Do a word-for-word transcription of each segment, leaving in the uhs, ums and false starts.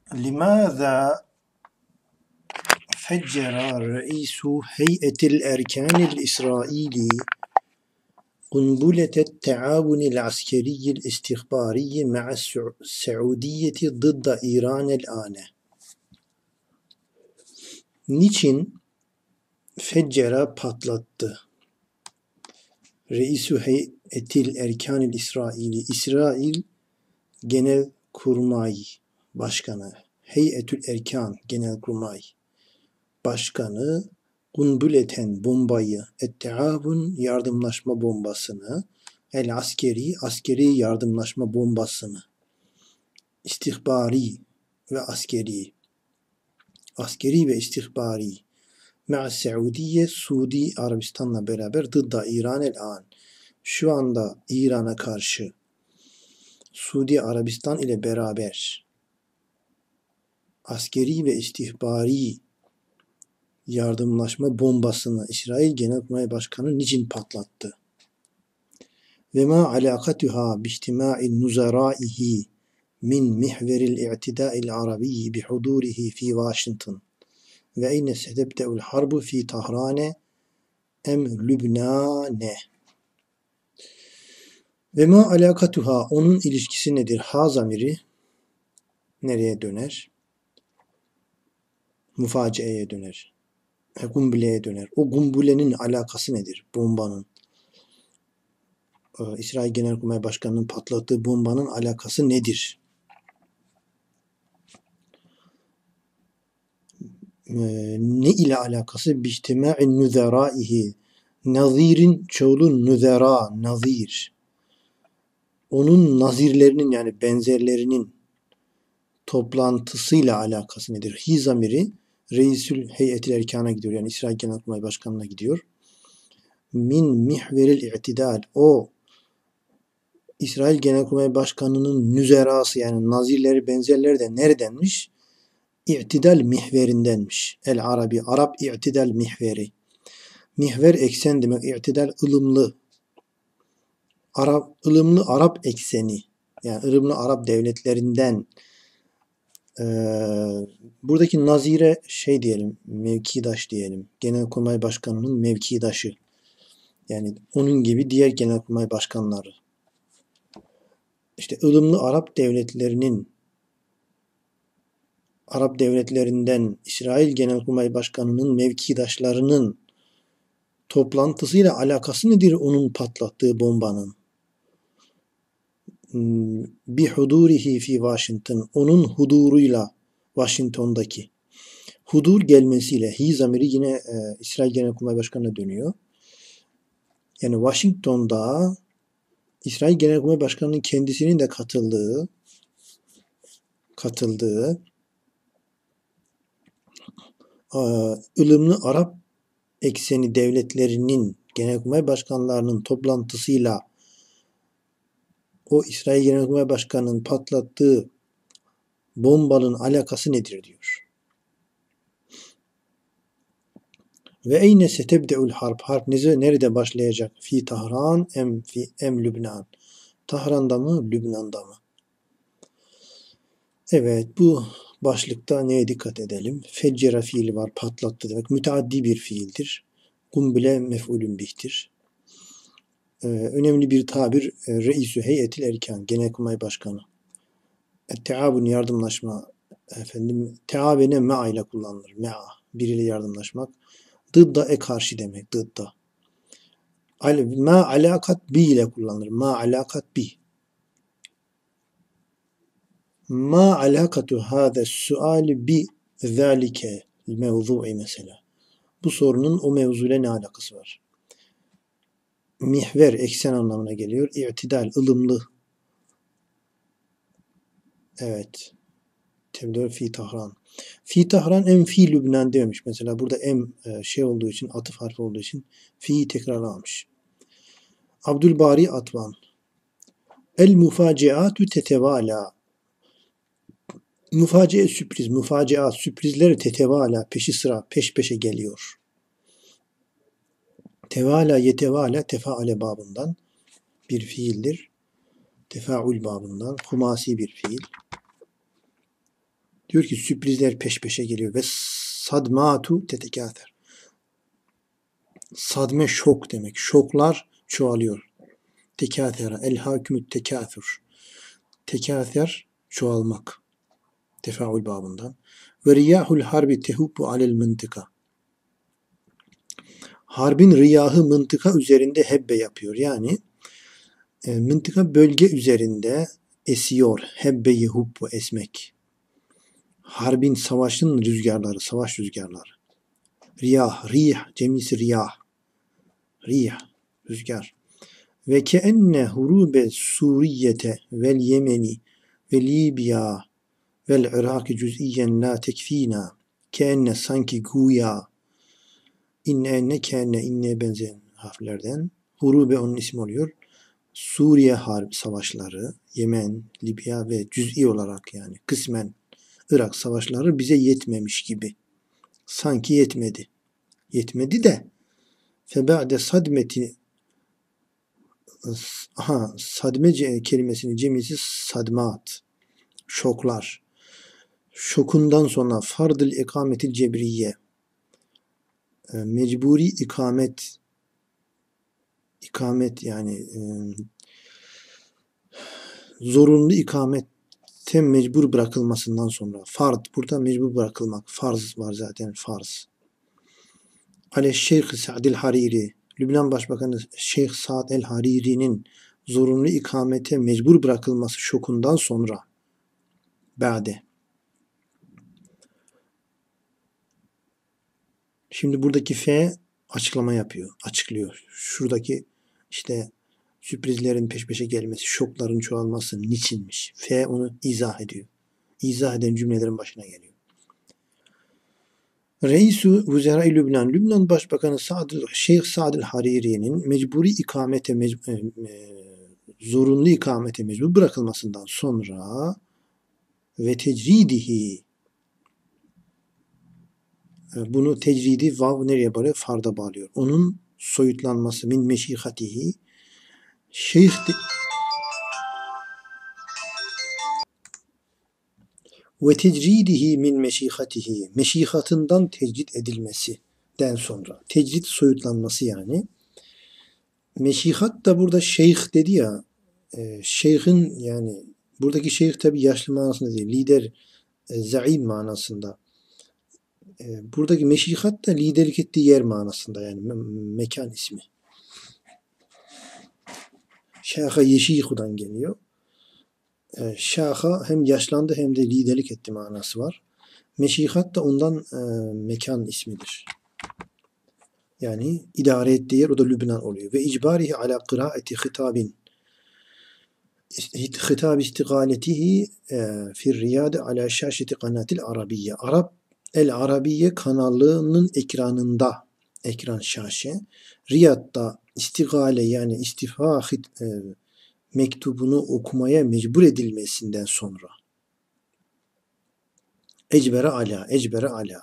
لماذا فجر رئيس هيئة الأركان الإسرائيلي قنبلة التعاون العسكري الاستخباري مع السعودية ضد إيران الآن؟ Niçin feccera patlattı? Reis-i Heyetil Erkanil İsraili, İsrail Genelkurmay Başkanı, Heyetül Erkan Genelkurmay Başkanı Kunbületen bombayı, etteavun yardımlaşma bombasını, el askeri askeri yardımlaşma bombasını, istihbari ve askeri, askeri ve istihbari, me'a Suudiye, Suudi Arabistan'la beraber dıdda İran el an, şu anda İran'a karşı Suudi Arabistan ile beraber askeri ve istihbari yardımlaşma bombasını İsrail Genelkurmay Başkanı niçin patlattı? Ve ma alakatuha biihtima'in nuzaraihi min mihveril i'tida'il arabiyyi bihudurihi fi Washington ve eyne setebde'ul harbu fi Tahrane em Lübnane. Ve ma alakatuha, onun ilişkisi nedir? Ha zamiri nereye döner? Mufacieye döner. Gumbuleye döner. O gumbulenin alakası nedir? Bombanın. Ee, İsrail Genelkurmay Başkanı'nın patlattığı bombanın alakası nedir? Ee, ne ile alakası? Bihtima'in nüzeraihi. Nazirin çoğulu nüzera, nazir. Onun nazirlerinin yani benzerlerinin toplantısıyla alakası nedir? Hi zamiri Reisül Heyetil Erkan'a gidiyor. Yani İsrail Genelkurmay Başkanı'na gidiyor. Min mihveril i'tidal. O İsrail Genelkurmay Başkanı'nın nüzerası yani nazirleri benzerleri de neredenmiş? İ'tidal mihverindenmiş. El Arabi. Arap i'tidal mihveri. Mihver eksen demek. İ'tidal ılımlı. Arap, ılımlı Arap ekseni. Yani ılımlı Arap devletlerinden Ee, buradaki nazire şey diyelim, mevkidaş diyelim. Genelkurmay Başkanı'nın mevkidaşı. Yani onun gibi diğer genelkurmay başkanları. İşte ılımlı Arap devletlerinin Arap devletlerinden İsrail Genelkurmay Başkanı'nın mevkidaşlarının toplantısıyla alakası nedir onun patlattığı bombanın? Bi hudurihi fi Washington, onun huduruyla Washington'daki hudur gelmesiyle hi zamiri yine e, İsrail Genelkurmay Başkanı'na dönüyor. Yani Washington'da İsrail Genelkurmay Başkanı'nın kendisinin de katıldığı katıldığı e, ılımlı Arap ekseni devletlerinin Genelkurmay Başkanlarının toplantısıyla o İsrail Genelkurmay Başkanı'nın patlattığı bombanın alakası nedir diyor. Ve eyne setebde'ul harp. Harp nerede başlayacak? Fi Tahran em fi em Lübnan. Tahran'da mı, Lübnan'da mı? Evet, bu başlıkta neye dikkat edelim? Feccera fiili var, patlattı demek. Müteaddi bir fiildir. Kumbile mef'ulün bihtir. Ee, önemli bir tabir e, Reis-i Heyetil Erkan, Genelkurmay Başkanı. Teavun yardımlaşma, efendim teavene me'a ile kullanılır. Me'a, biriyle yardımlaşmak. Dıdda e karşı demek, dıdda. Ma alakat bi ile kullanılır. Ma alakat bi. Ma alakatu hâze suali bi zâlike mevzu'i mesela. Bu sorunun o mevzuyla ne alakası var? Mihver, eksen anlamına geliyor. İ'tidal, ılımlı. Evet. Tebdül fi Tahran. Fi Tahran em fi Lübnan demiş. Mesela burada em şey olduğu için, atıf harfi olduğu için fi'yi tekrarlamış. Abdülbari Atvan. El mufaciatu tetevala. Mufaciye sürpriz, mufaciat, sürprizler tetevala, peşi sıra, peş peşe geliyor. Tevala yetevala, tefaale babından bir fiildir. Tefaül babından, humasi bir fiil. Diyor ki sürprizler peş peşe geliyor ve sadmatu tetekâther. Sadme şok demek. Şoklar çoğalıyor. Tekâthera. El hâkümü tekâthür. Tekâther çoğalmak. Tefaül babından. Ve riyahul harbi tehubbu alel mıntıka. Harbin riyahı mıntıka üzerinde hebbe yapıyor. Yani e, mıntıka bölge üzerinde esiyor. Hebbe-i hubbu esmek. Harbin, savaşın rüzgarları, savaş rüzgarları. Riyah, rih, cemisi riyah. Rih, rüzgar. Ve keenne hurube Suriyete vel Yemeni ve Libya vel Irak'ı cüz'iyen la tekfina. Keenne sanki güya. İnne enne keenne inneye benzeyen harflerden. Hurube onun ismi oluyor. Suriye harp savaşları, Yemen, Libya ve cüz'i olarak yani kısmen Irak savaşları bize yetmemiş gibi. Sanki yetmedi. Yetmedi de feba'de sadmeti aha, sadme kelimesinin cemisi sadmat. Şoklar. Şokundan sonra fardıl ikametil cebriye. Mecburi ikamet ikamet yani e, zorunlu ikamete mecbur bırakılmasından sonra fard burada mecbur bırakılmak farz var zaten farz. Ale Şeyh Sa'dil Hariri Lübnan Başbakanı Şeyh Sa'd el Hariri'nin zorunlu ikamete mecbur bırakılması şokundan sonra ba'de. Şimdi buradaki F açıklama yapıyor, açıklıyor. Şuradaki işte sürprizlerin peş peşe gelmesi, şokların çoğalması niçinmiş? F onu izah ediyor. İzah eden cümlelerin başına geliyor. Reisu Vuzera-i Lübnan, Lübnan Başbakanı Sa'd Şeyh Sa'd el Hariri'nin mecburi ikamete mecbur, e, zorunlu ikamete mecbur bırakılmasından sonra ve tecridihi bunu tecridi vav nereye bağlıyor? Farda bağlıyor. Onun soyutlanması min meşihatihi şeyh de, ve tecridihi min meşihatihi meşihatından tecrid edilmesinden sonra tecrid soyutlanması yani meşihat da burada şeyh dedi ya e, şeyhin yani buradaki şeyh tabi yaşlı manasında değil lider e, zaim manasında e, buradaki meşihat da liderlik ettiği yer manasında yani me- mekan ismi. Şaha yeşihudan geliyor. E, şaha hem yaşlandı hem de liderlik etti manası var. Meşihat da ondan e, mekan ismidir. Yani idare ettiği yer o da Lübnan oluyor. Ve icbarihi ala kıraati hitabin hitab istigaletihi fi riyade ala şaşeti kanatil arabiye. Arap El Arabiye kanalının ekranında ekran şaşı Riyad'da istigale yani istifa e, mektubunu okumaya mecbur edilmesinden sonra ecbere ala ecbere ala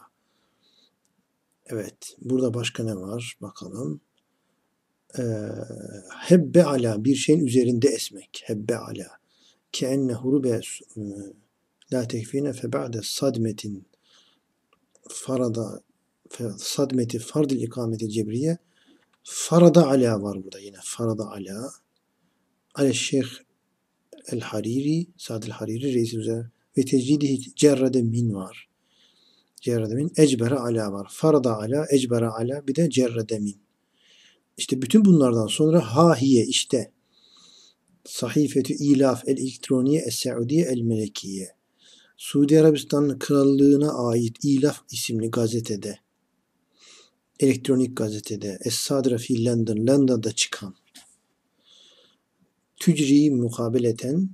evet burada başka ne var bakalım ee, hebbe ala bir şeyin üzerinde esmek hebbe ala keenne hurube la tekfine fe ba'de sadmetin farada sadmeti fardil ikameti cebriye farada ala var burada yine farada ala ale şeyh el hariri Sa'd el Hariri reisi üzere ve tecdidihi cerrede min var cerrede min ecbere ala var farada ala ecbere ala bir de cerrede min işte bütün bunlardan sonra hahiye işte sahifetü ilaf el elektroniye es Saudiye el melekiye Suudi Arabistan Krallığına ait İlaf isimli gazetede elektronik gazetede Es-Sadra fi London London'da çıkan tücri mukabeleten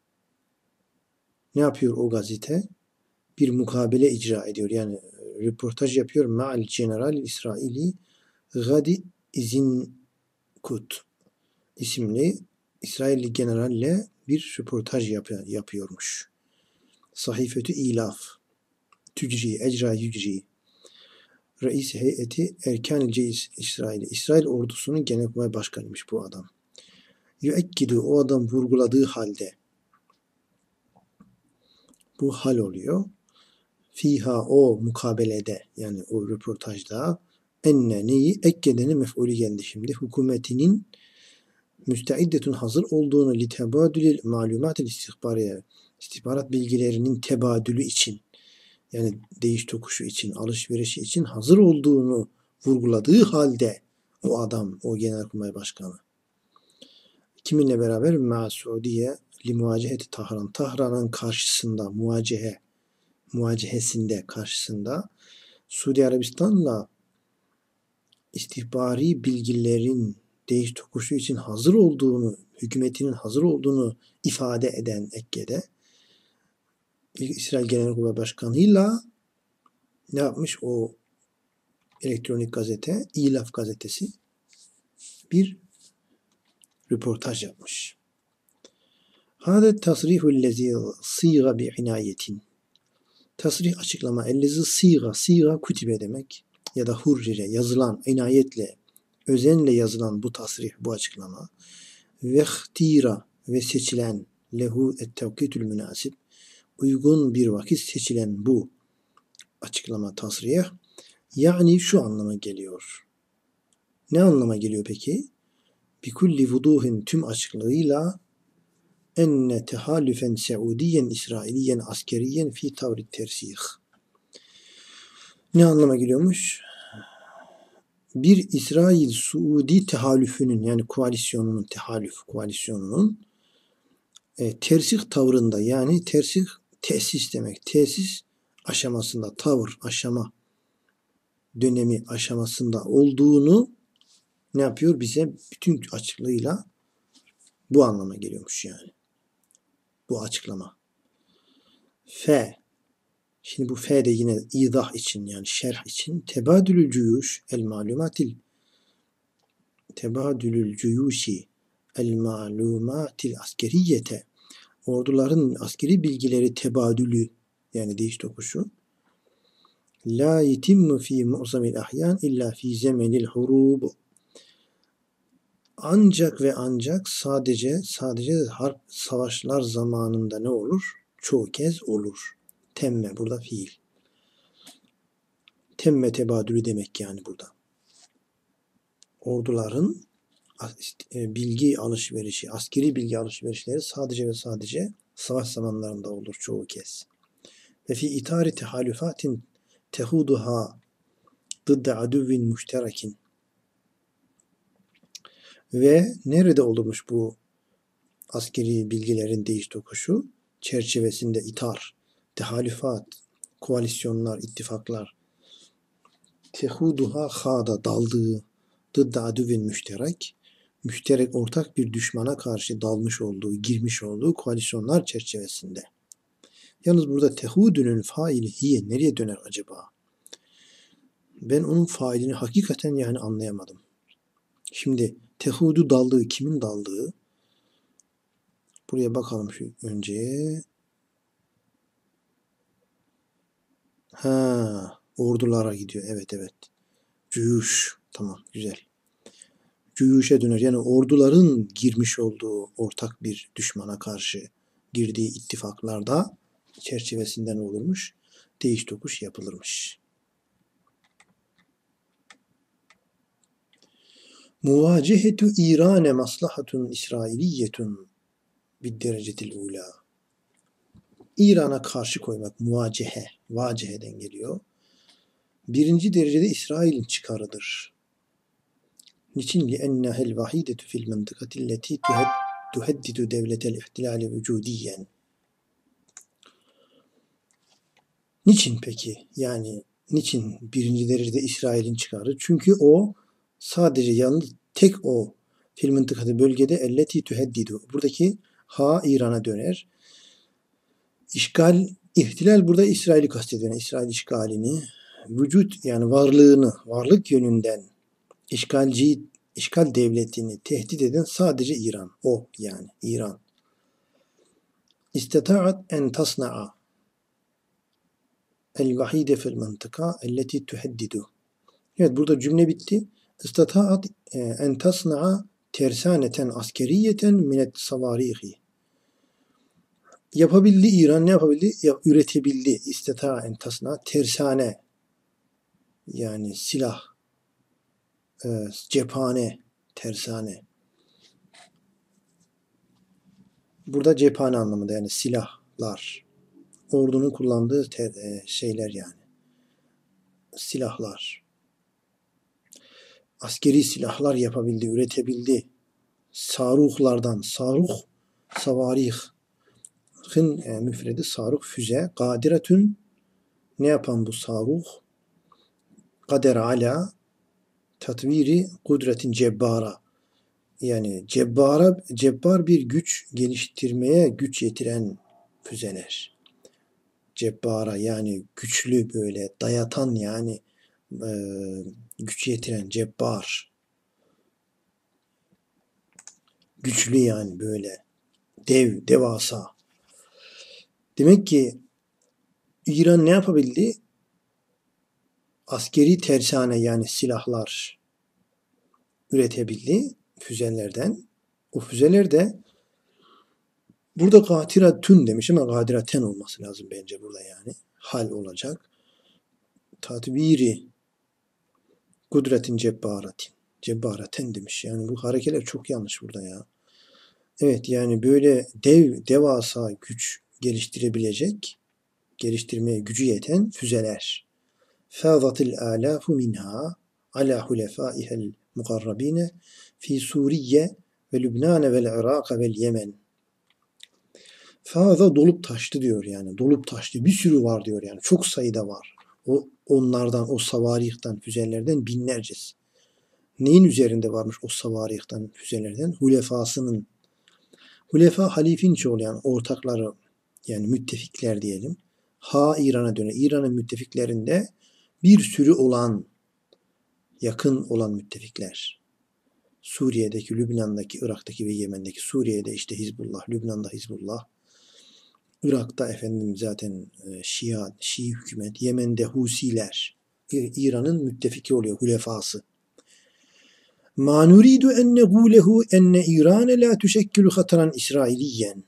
ne yapıyor o gazete? Bir mukabele icra ediyor. Yani röportaj yapıyor. Ma'al General İsraili Gadi İzinkut isimli İsrailli generalle bir röportaj yapıyor, yapıyormuş. Sahifetü İlaf Tücri, Ecra Yücri Reis heyeti Erkan-ı Ceyiz İsrail. İsrail ordusunun genelkurmay başkanıymış bu adam. Yüekkidu o adam vurguladığı halde bu hal oluyor. fiha o mukabelede yani o röportajda enne neyi ekkedeni mef'ulü geldi şimdi. Hükümetinin müsteiddetun hazır olduğunu li tebadülil malumatil istihbariye istihbarat bilgilerinin tebadülü için yani değiş tokuşu için, alışverişi için hazır olduğunu vurguladığı halde o adam, o Genelkurmay Başkanı kiminle beraber? Ma Suudiye li muvaceheti Tahran. Tahran'ın karşısında muvacehe muvacehesinde karşısında Suudi Arabistan'la istihbari bilgilerin değiş tokuşu için hazır olduğunu, hükümetinin hazır olduğunu ifade eden Ekke'de İsrail Genelkurmay Başkanı'yla ne yapmış? O elektronik gazete, İlaf gazetesi bir röportaj yapmış. Hâdet tasrihullezî sîga bi'inayetin. Tasrih açıklama. Ellezî sîga, sîga kütübe demek ya da hurrire yazılan, inayetle, özenle yazılan bu tasrih, bu açıklama. Ve ihtira ve seçilen lehu et-tevkitül münasib uygun bir vakit seçilen bu açıklama tasrih yani şu anlama geliyor. Ne anlama geliyor peki? Bikulli vuduhin tüm açıklığıyla enne tehalüfen Seudiyen İsrailiyen askeriyen fi tavrit tersih. Ne anlama geliyormuş? Bir İsrail Suudi tehalüfünün yani koalisyonunun tehalüf koalisyonunun e, tersih tavrında yani tersih tesis demek. Tesis aşamasında tavır aşama dönemi aşamasında olduğunu ne yapıyor? Bize bütün açıklığıyla bu anlama geliyormuş yani. Bu açıklama. F. Şimdi bu F de yine izah için yani şerh için tebadülül cuyuş el malumatil tebadülül cuyuşi el malumatil askeriyete orduların askeri bilgileri tebadülü yani değiş tokuşu la yetimmu fi mu'zamil ahyan illa fi zemenil hurub ancak ve ancak sadece sadece harp savaşlar zamanında ne olur? Çoğu kez olur. Temme burada fiil. Temme tebadülü demek yani burada. Orduların bilgi alışverişi, askeri bilgi alışverişleri sadece ve sadece savaş zamanlarında olur çoğu kez. Ve fi itari tehalüfatin tehuduha dıdde aduvvin müşterekin. Ve nerede olurmuş bu askeri bilgilerin değiş tokuşu? Çerçevesinde itar, tehalüfat, koalisyonlar, ittifaklar, tehuduha hada daldığı, dıdda aduvvin müşterek, müşterek ortak bir düşmana karşı dalmış olduğu, girmiş olduğu koalisyonlar çerçevesinde. Yalnız burada tehudünün faili hiye nereye döner acaba? Ben onun failini hakikaten yani anlayamadım. Şimdi tehudu daldığı, kimin daldığı? Buraya bakalım şu önce. Ha, ordulara gidiyor. Evet evet. Cüyüş. Tamam güzel. Cüyüşe döner. Yani orduların girmiş olduğu ortak bir düşmana karşı girdiği ittifaklarda çerçevesinden olurmuş. Değiş tokuş yapılırmış. Muvacehetu İran'e maslahatun İsrailiyetun bidderecetil ula. İran'a karşı koymak muvacehe, vaceheden geliyor. Birinci derecede İsrail'in çıkarıdır. Niçin? لِأَنَّهَا الْوَحِيدَةُ فِي الْمَنْطِقَةِ الَّتِي تُهَدِّدُ دَوْلَةَ الْاِحْتِلَالِ وُجُودِيًّا. Niçin peki? Yani niçin birinci derecede İsrail'in çıkarı? Çünkü o sadece yalnız tek o fil mıntıkatı bölgede elleti tuheddidu. Buradaki ha İran'a döner. İşgal, ihtilal burada İsrail'i kastediyor. Yani İsrail işgalini, vücut yani varlığını, varlık yönünden işgalci, işgal devletini tehdit eden sadece İran. O yani İran. İsteta'at en tasna'a el-vahide fil mıntıka elleti tuheddidu. Evet burada cümle bitti. İsteta'at en tasna'a tersaneten askeriyeten minet savarihi. yapabildi İran ne yapabildi? Ya, üretebildi. İstita entasına tersane yani silah, e, cephane, tersane. Burada cephane anlamında yani silahlar. Ordunun kullandığı ter, e, şeyler yani. Silahlar. Askeri silahlar yapabildi, üretebildi. Saruhlardan, saruh, savarihın e, müfredi saruh, füze. Kadiretün ne yapan bu saruh? Kader ala tatviri kudretin cebbara. Yani cebbara, cebbar bir güç geliştirmeye güç yetiren füzeler. Cebbara yani güçlü böyle dayatan yani e, güç yetiren cebbar. Güçlü yani böyle dev, devasa. Demek ki İran ne yapabildi? Askeri tersane yani silahlar üretebildi füzelerden. O füzeler de burada gatiratün demiş ama gadiraten olması lazım bence burada yani. Hal olacak. Tatbiri kudretin cebbaratin. Cebbaraten demiş. Yani bu harekeler çok yanlış burada ya. Evet yani böyle dev, devasa güç geliştirebilecek, geliştirmeye gücü yeten füzeler. Fâzatil âlâfu minhâ alâ hulefâihel mukarrabîne fî Suriye ve Lübnâne vel Irak vel Yemen. Fâza dolup taştı diyor yani. Dolup taştı. Bir sürü var diyor yani. Çok sayıda var. O onlardan, o savarihtan, füzelerden binlercesi. Neyin üzerinde varmış o savarihtan, füzelerden? Hulefasının. Hulefa halifin çoğulu yani ortakları yani müttefikler diyelim. Ha İran'a döner. İran'ın müttefiklerinde bir sürü olan, yakın olan müttefikler. Suriye'deki, Lübnan'daki, Irak'taki ve Yemen'deki. Suriye'de işte Hizbullah, Lübnan'da Hizbullah. Irak'ta efendim zaten Şia, Şii hükümet. Yemen'de Husiler. İran'ın müttefiki oluyor, hulefası. Ma nuridu en negulehu enne İran la tuşekkilu hataran İsrailiyen.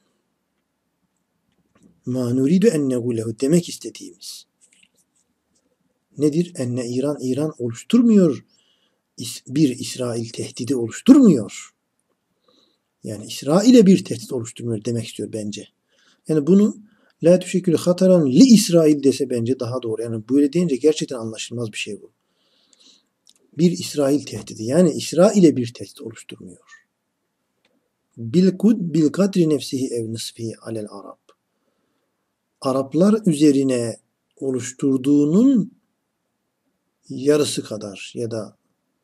Ma nuridu en negulehu demek istediğimiz nedir? Enne İran, İran oluşturmuyor. Bir İsrail tehdidi oluşturmuyor. Yani İsrail'e bir tehdit oluşturmuyor demek istiyor bence. Yani bunu la tüşekkilu hataran li İsrail dese bence daha doğru. Yani böyle deyince gerçekten anlaşılmaz bir şey bu. Bir İsrail tehdidi. Yani İsrail'e bir tehdit oluşturmuyor. Bil kud bil kadri nefsihi ev nisfihi alel Arab. Araplar üzerine oluşturduğunun yarısı kadar ya da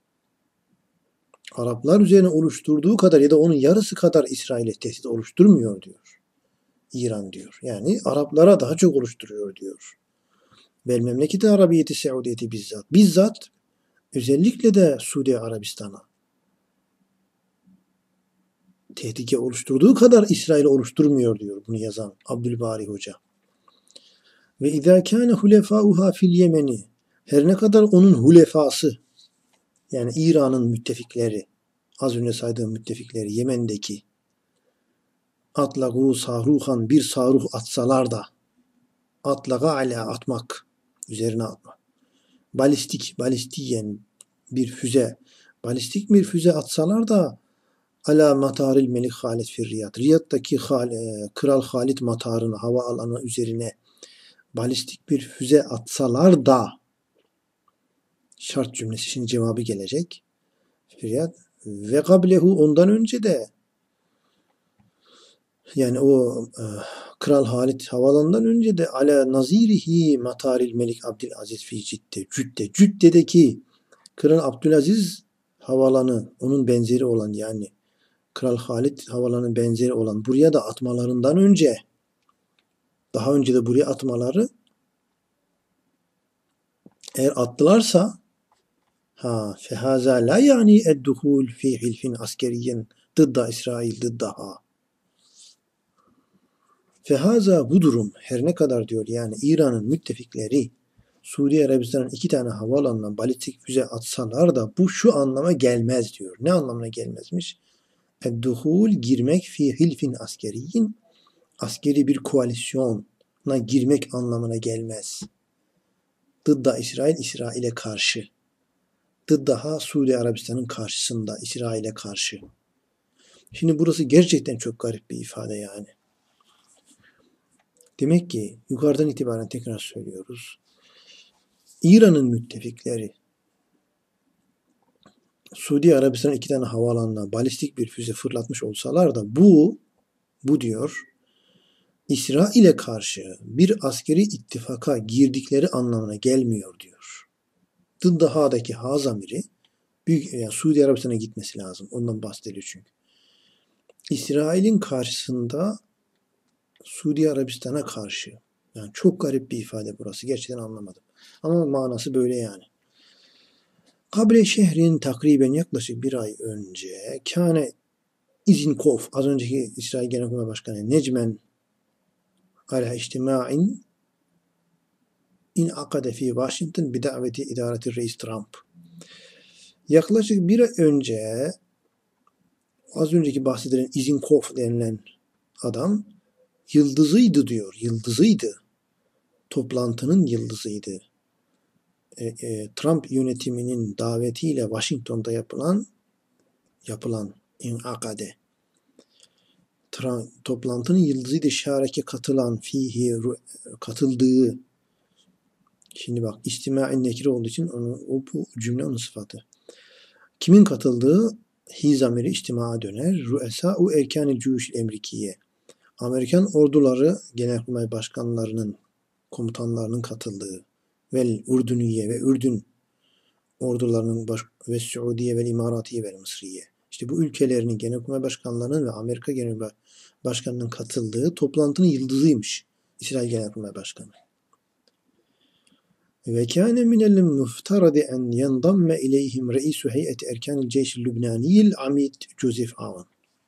Araplar üzerine oluşturduğu kadar ya da onun yarısı kadar İsrail'e tehdit oluşturmuyor diyor. İran diyor. Yani Araplara daha çok oluşturuyor diyor. Vel memleketi Arabiyeti Seudiyeti bizzat. Bizzat özellikle de Suudi Arabistan'a tehdike oluşturduğu kadar İsrail oluşturmuyor diyor bunu yazan Abdülbari Hoca. Ve izâ kâne hulefâuhâ fil Yemeni her ne kadar onun hulefası yani İran'ın müttefikleri az önce saydığım müttefikleri Yemen'deki atlagû sahruhan bir saruh atsalar da atlaga ala atmak üzerine atmak balistik balistiyen bir füze balistik bir füze atsalar da ala mataril melik Halid fir Riyad Riyad'daki Kral Halid matarını hava alanı üzerine balistik bir füze atsalar da şart cümlesi şimdi cevabı gelecek. Riyad ve kablehu ondan önce de yani o e, Kral Halid havalandan önce de ala nazirihi mataril melik Abdülaziz fi Cidde Cüdde Cüdde'deki Kral Abdülaziz havalanı onun benzeri olan yani Kral Halid havalanın benzeri olan buraya da atmalarından önce daha önce de buraya atmaları eğer attılarsa ha fehaza la yani edduhul fi hilfin askeriyen dıdda İsrail dıddaha fehaza bu durum her ne kadar diyor yani İran'ın müttefikleri Suudi Arabistan'ın iki tane havaalanına balistik füze atsalar da bu şu anlama gelmez diyor. Ne anlamına gelmezmiş? Edduhul girmek fi hilfin askeriyin askeri bir koalisyona girmek anlamına gelmez. Dıdda İsrail, İsrail'e karşı. Dıddaha Suudi Arabistan'ın karşısında, İsrail'e karşı. Şimdi burası gerçekten çok garip bir ifade yani. Demek ki yukarıdan itibaren tekrar söylüyoruz. İran'ın müttefikleri Suudi Arabistan'ın iki tane havaalanına balistik bir füze fırlatmış olsalar da bu, bu diyor, İsrail'e karşı bir askeri ittifaka girdikleri anlamına gelmiyor diyor. Dıddaha'daki ha zamiri büyük, yani Suudi Arabistan'a gitmesi lazım. Ondan bahsediyor çünkü. İsrail'in karşısında Suudi Arabistan'a karşı. Yani çok garip bir ifade burası. Gerçekten anlamadım. Ama manası böyle yani. Kable şehrin takriben yaklaşık bir ay önce Kâne İzinkov, az önceki İsrail Genelkurmay Başkanı Necmen ala içtima'in in akade fi Washington bi daveti idareti reis Trump. Yaklaşık bir ay önce az önceki bahsedilen İzinkov denilen adam yıldızıydı diyor. Yıldızıydı. Toplantının yıldızıydı. E, e, Trump yönetiminin davetiyle Washington'da yapılan yapılan inakade toplantının yıldızıydı, şareke katılan, fihi katıldığı. Şimdi bak, istimai nekire olduğu için onu, o bu cümle onun sıfatı. Kimin katıldığı? Hi zamiri istimaa döner. Ru'esâ'u erkânil cüyüşil emrikiye. Amerikan orduları genelkurmay başkanlarının, komutanlarının katıldığı. Vel Urduniye ve Ürdün ordularının baş, ve Suudiye ve İmaratiye ve Mısriye. İşte bu ülkelerinin genelkurmay başkanlarının ve Amerika genelkurmay başkanının katıldığı toplantının yıldızıymış İsrail Genelkurmay Başkanı. Ve kâne minel muftaradi en yendamme ileyhim reisu heyeti erkanil ceyşil lübnaniyil amid Joseph Aoun.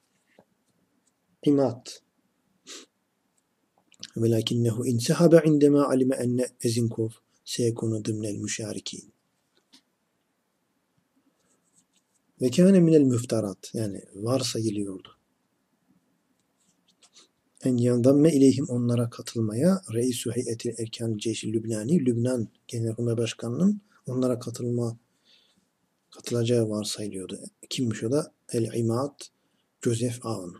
İmad. Velakinnehu insehabe indema alime enne Ezinkov seyekunu dımnel müşarikin. Ve kâne minel müftarat, yani varsayılıyordu. En yandamme ileyhim, onlara katılmaya, Reisu Heyeti Erkan Ceyşi Lübnani, Lübnan Genelkurmay Başkanı'nın onlara katılma katılacağı varsayılıyordu. Kimmiş o da? El-İmad Joseph Aoun.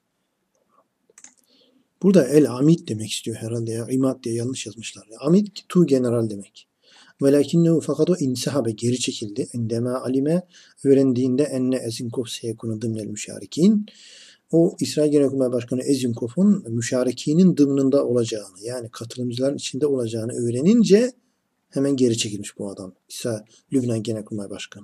Burada El-Amid demek istiyor herhalde ya. İmad diye yanlış yazmışlar. Amid tu general demek. Velakinnehu, fakat o insahabe, geri çekildi. Endema alime, öğrendiğinde enne Ezinkov seyekunu dımnel müşarikin. O İsrail Genelkurmay Başkanı Ezinkov'un müşarekinin dımnında olacağını, yani katılımcıların içinde olacağını öğrenince hemen geri çekilmiş bu adam. İsrail Lübnan Genelkurmay Başkanı.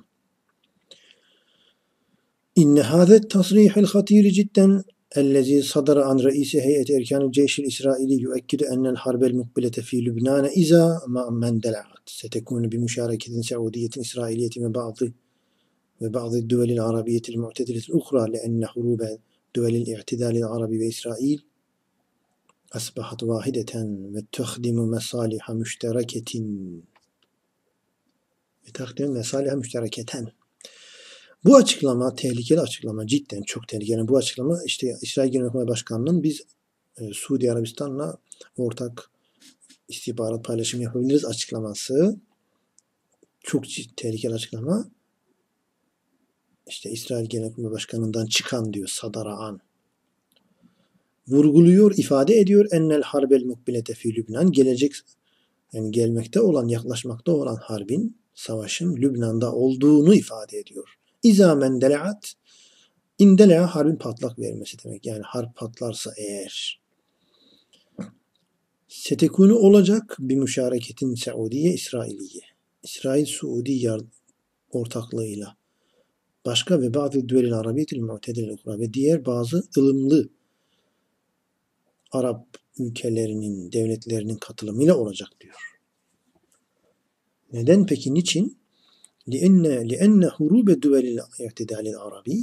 İnne hâzet tasrihil hatîri cidden ellezî sadara an reîsi heyeti erkânil ceyşil İsraili yuekkidu ennel harbel mukbilete fî Lübnâne izâ ma men dela'at setekûnu bi müşareketin Saudiyetin İsrailiyetin ve bazı ve bazı düvelil arabiyetil mu'tediletil ukhra leenne hurûbe düvelil i'tidalil arabi ve İsrail asbahat vahideten ve tehdimu mesaliha müştereketin ve tehdimu mesaliha müştereketen. Bu açıklama tehlikeli açıklama, cidden çok tehlikeli. Yani bu açıklama işte İsrail Genelkurmay Başkanı'nın biz e, Suudi Arabistan'la ortak istihbarat paylaşımı yapabiliriz açıklaması. Çok tehlikeli açıklama. İşte İsrail Genelkurmay Başkanı'ndan çıkan diyor Sadara'an. Vurguluyor, ifade ediyor ennel harbel mukbilete fi Lübnan, gelecek yani gelmekte olan, yaklaşmakta olan harbin, savaşın Lübnan'da olduğunu ifade ediyor. İzâ men dele'at, indele'a harbin patlak vermesi demek. Yani harp patlarsa eğer. Setekunu olacak bir müşareketin Saudiye İsrailiye. İsrail Suudi ortaklığıyla. Başka ve bazı düvelil arabiyetil mu'tedil ukra ve diğer bazı ılımlı Arap ülkelerinin, devletlerinin katılımıyla olacak diyor. Neden peki? Niçin? لِأَنَّ لِأَنَّ هُرُوبَ دُوَلِ الْاِعْتِدَالِ الْعَرَبِي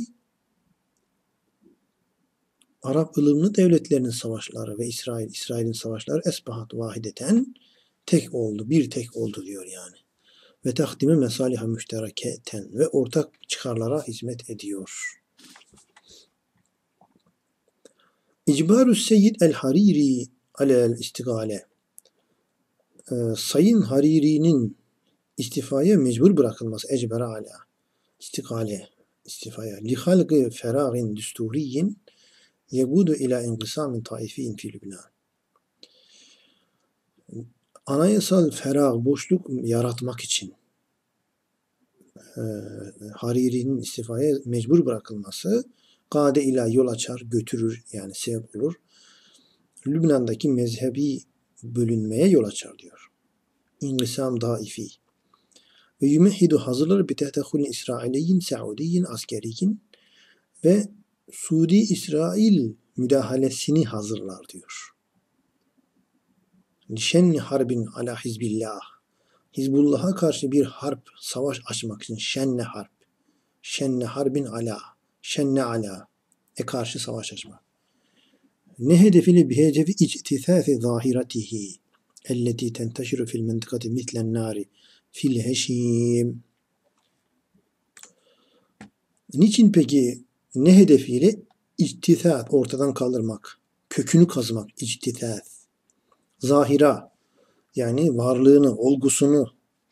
Arap ılımlı devletlerinin savaşları ve İsrail, İsrail'in savaşları esbahat vahideten tek oldu, bir tek oldu diyor yani. Ve takdimi mesaliha müştereketen ve ortak çıkarlara hizmet ediyor. İcbaru Seyyid el-Hariri alel istigale. Ee, Sayın Hariri'nin istifaya mecbur bırakılması, ecbera ala, istigale, istifaya, li halgı feragin düsturiyin yegudu ila inqisamin taifiyin fi Lübnan. Anayasal ferah, boşluk yaratmak için e, Hariri'nin istifaya mecbur bırakılması gade ila yol açar, götürür, yani sebep olur. Lübnan'daki mezhebi bölünmeye yol açar diyor. İnqisam daifi. Ve yumehhidu hazırlar bi tehdehulin İsrailiyyin, Saudiyyin, askeriyin ve Suudi İsrail müdahalesini hazırlar diyor. Şenni harbin ala hizbillah. Hizbullah'a karşı bir harp, savaş açmak için şenne harp. Şenne harbin ala. Şenne ala. E karşı savaş açmak. Ne hedefiyle bi hedefi ictithâfi zahiratihi elleti tenteşiru fil mentıkati mitlen nari fil heşim. Niçin peki, ne hedefiyle? İctithâf, ortadan kaldırmak. Kökünü kazmak. İctithâf. Zahira, yani varlığını, olgusunu,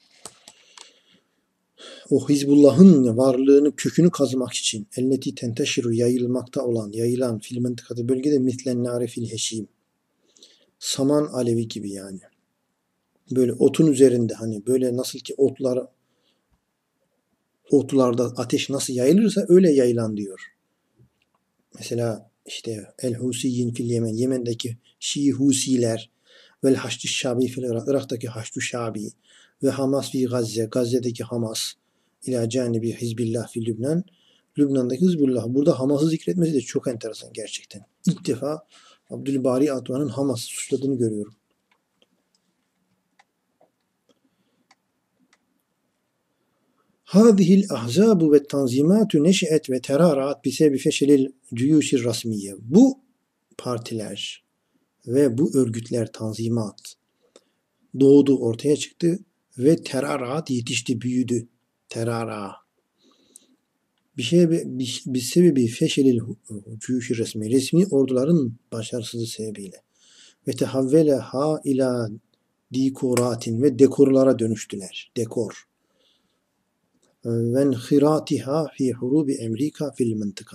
o Hizbullah'ın varlığını, kökünü kazmak için elleti tenteşiru, yayılmakta olan, yayılan fil mentıkatı bölgede mitlen nari fil heşim. Saman alevi gibi yani. Böyle otun üzerinde, hani böyle nasıl ki otlar, otlarda ateş nasıl yayılırsa öyle yayılan diyor. Mesela işte el-Husiyyin fil Yemen, Yemen'deki Şii Husiler, vel Haçlı Şabi fil Irak, Irak'taki Haçlı Şabi ve Hamas fi Gazze, Gazze'deki Hamas ila canibi Hizbillah fil Lübnan, Lübnan'daki Hizbullah. Burada Hamas'ı zikretmesi de çok enteresan gerçekten. İlk defa Abdülbari Atvan'ın Hamas'ı suçladığını görüyorum. Hâzihil ahzâbu ve tanzimâtu neşe'et ve terâra'at bisebebi feşelil cüyûşir rasmiye. Bu partiler ve bu örgütler, tanzimat doğdu, ortaya çıktı ve terâra'at yetişti, büyüdü. Terâra. Bir şey bir sebebi feşelil cüyûşir resmi, resmi orduların başarısızlığı sebebiyle ve tehavvele ha ila dikoratin, ve dekorlara dönüştüler. Dekor. Ve enhiratiha fi hurubi Amerika fil mıntıka.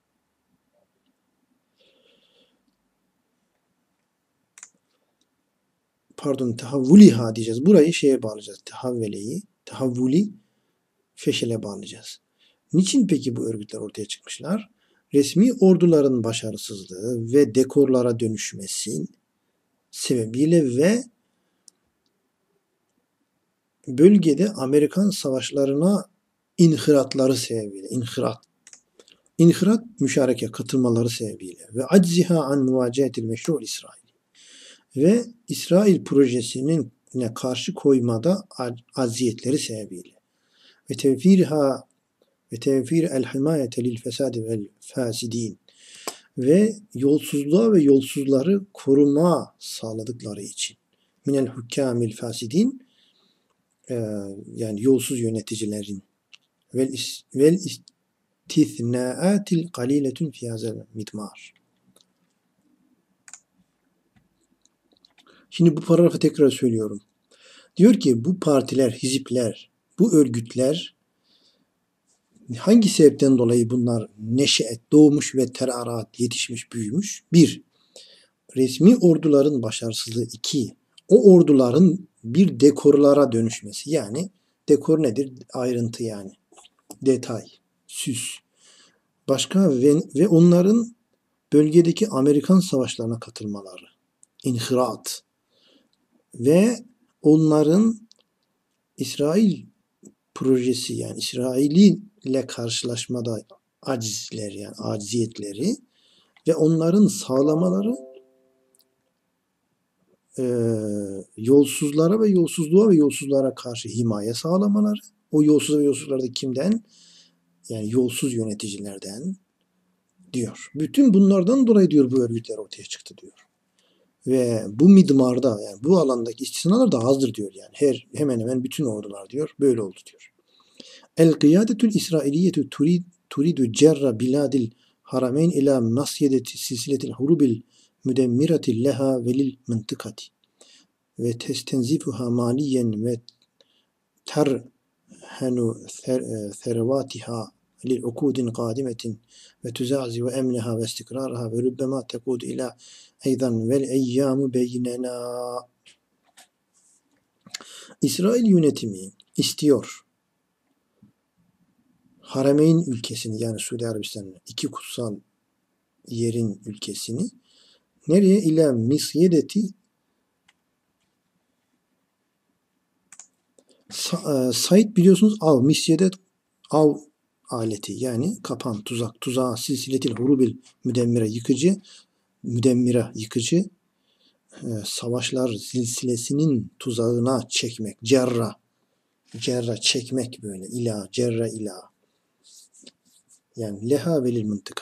Pardon, tehavvuliha diyeceğiz. Burayı şeye bağlayacağız. Tehavveleyi, tehavvuli feşele bağlayacağız. Niçin peki bu örgütler ortaya çıkmışlar? Resmi orduların başarısızlığı ve dekorlara dönüşmesi sebebiyle ve bölgede Amerikan savaşlarına inhiratları sebebiyle, inhirat, inhirat müşareke katılmaları sebebiyle ve acziha an muvacehetil meşru'l İsrail ve İsrail projesinin ne karşı koymada aziyetleri sebebiyle ve tevfirha ve tevfir el himayete lil fesadi vel fasidin ve yolsuzluğa ve yolsuzları koruma sağladıkları için minel hukkamil fasidin, yani yolsuz yöneticilerin vel vel istithnaatil qaliletun fi hazel midmar. Şimdi bu paragrafı tekrar söylüyorum. Diyor ki bu partiler, hizipler, bu örgütler hangi sebepten dolayı bunlar neşeet, doğmuş ve terarat, yetişmiş, büyümüş? Bir, resmi orduların başarısızlığı. İki, o orduların bir dekorlara dönüşmesi. Yani dekor nedir? Ayrıntı yani. Detay, süs. Başka ve, ve onların bölgedeki Amerikan savaşlarına katılmaları. İnhirat. Ve onların İsrail projesi, yani İsrail'i ile karşılaşmada acizler, yani aciziyetleri ve onların sağlamaları, e, yolsuzlara ve yolsuzluğa ve yolsuzlara karşı himaye sağlamaları. O yolsuz ve yolsuzlar da kimden? Yani yolsuz yöneticilerden diyor. Bütün bunlardan dolayı diyor bu örgütler ortaya çıktı diyor. Ve bu midmarda, yani bu alandaki istisnalar da azdır diyor yani. Her hemen hemen bütün ordular diyor böyle oldu diyor. El kıyadetül İsrailiyetü turidu cerra biladil harameyn ila nasyedeti silsiletil hurubil müdemmirati leha velil mıntıkati ve testenzifuha maliyen ve terhenu servatiha lil ukudin kadimetin ve tuzazi ve emniha ve istikrarha ve rübbema tekudu ila eydan vel eyyamu beynena. İsrail yönetimi istiyor Harameyn ülkesini, yani Suudi Arabistan'ın iki kutsal yerin ülkesini nereye? İla misyedeti Sa- e, Said biliyorsunuz av, misyedet av aleti, yani kapan, tuzak, tuzağa, silsiletil hurubil müdemmire, yıkıcı, müdemmire, yıkıcı, e, savaşlar silsilesinin tuzağına çekmek, cerra, cerra çekmek, böyle ila, cerra ila, yani leha velil mıntıka.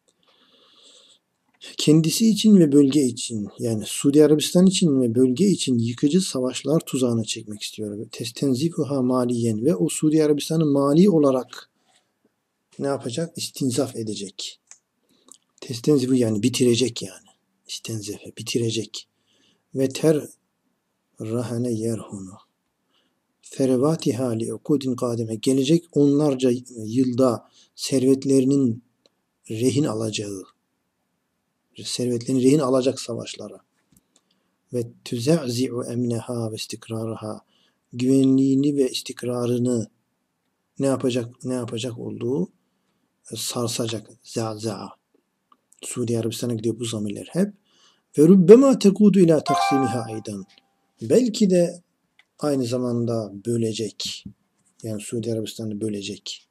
Kendisi için ve bölge için, yani Suudi Arabistan için ve bölge için yıkıcı savaşlar tuzağına çekmek istiyor. Testenzifuha maliyen, ve o Suudi Arabistan'ı mali olarak ne yapacak? İstinzaf edecek. Testenzifu yani bitirecek yani. İstenzefe, bitirecek. Ve ter rahane yerhunu. Ferevatiha li ukudin kadime. Gelecek onlarca yılda servetlerinin rehin alacağı, servetlerini rehin alacak savaşlara. Ve tüze'zi'u emneha ve istikrarha. Güvenliğini ve istikrarını ne yapacak ne yapacak olduğu sarsacak. Za'za'a. Suudi Arabistan'a gidiyor bu zamirler hep. Ve rubbema tekudu ila taksimiha aydan. Belki de aynı zamanda bölecek. Yani Suudi Arabistan'ı bölecek.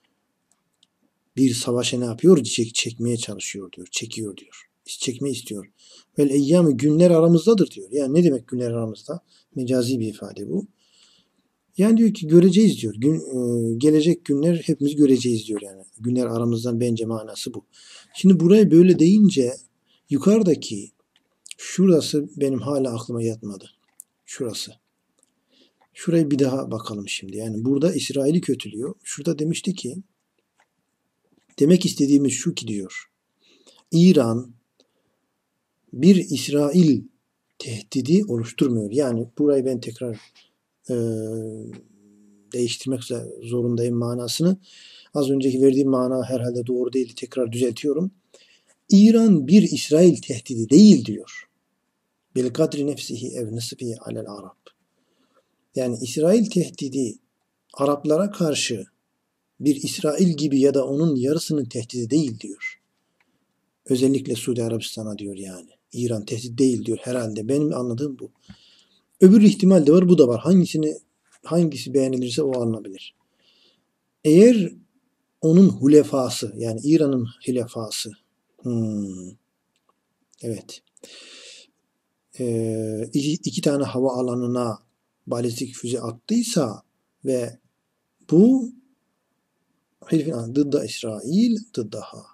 Bir savaşa ne yapıyor? Çek, çekmeye çalışıyor diyor. Çekiyor diyor. Çekmeyi istiyor. Vel eyyamı, günler aramızdadır diyor. Yani ne demek günler aramızda? Mecazi bir ifade bu. Yani diyor ki göreceğiz diyor. Gün, e, gelecek günler hepimiz göreceğiz diyor yani. Günler aramızdan, bence manası bu. Şimdi burayı böyle deyince yukarıdaki şurası benim hala aklıma yatmadı. Şurası. Şurayı bir daha bakalım şimdi. Yani burada İsrail'i kötülüyor. Şurada demişti ki, demek istediğimiz şu ki diyor. İran bir İsrail tehdidi oluşturmuyor. Yani burayı ben tekrar e, değiştirmek zorundayım manasını. Az önceki verdiğim mana herhalde doğru değildi. Tekrar düzeltiyorum. İran bir İsrail tehdidi değil diyor. Bil kadri nefsihi ev nisfihi alel Arab. Yani İsrail tehdidi Araplara karşı bir İsrail gibi ya da onun yarısının tehdidi değil diyor. Özellikle Suudi Arabistan'a diyor yani. İran tehdit değil diyor herhalde. Benim anladığım bu. Öbür ihtimal de var, bu da var. Hangisini hangisi beğenilirse o alınabilir. Eğer onun hulefası, yani İran'ın hulefası, hmm, evet, ee, iki, iki tane hava alanına balistik füze attıysa ve bu hilfin dıdda İsrail dıddaha,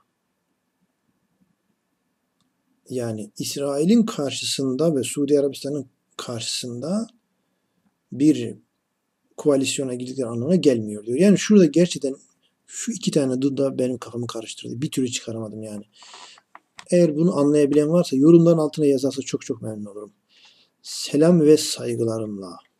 yani İsrail'in karşısında ve Suudi Arabistan'ın karşısında bir koalisyona girdikleri anlamına gelmiyor diyor. Yani şurada gerçekten şu iki tane dıdda benim kafamı karıştırdı. Bir türlü çıkaramadım yani. Eğer bunu anlayabilen varsa yorumların altına yazarsa çok çok memnun olurum. Selam ve saygılarımla.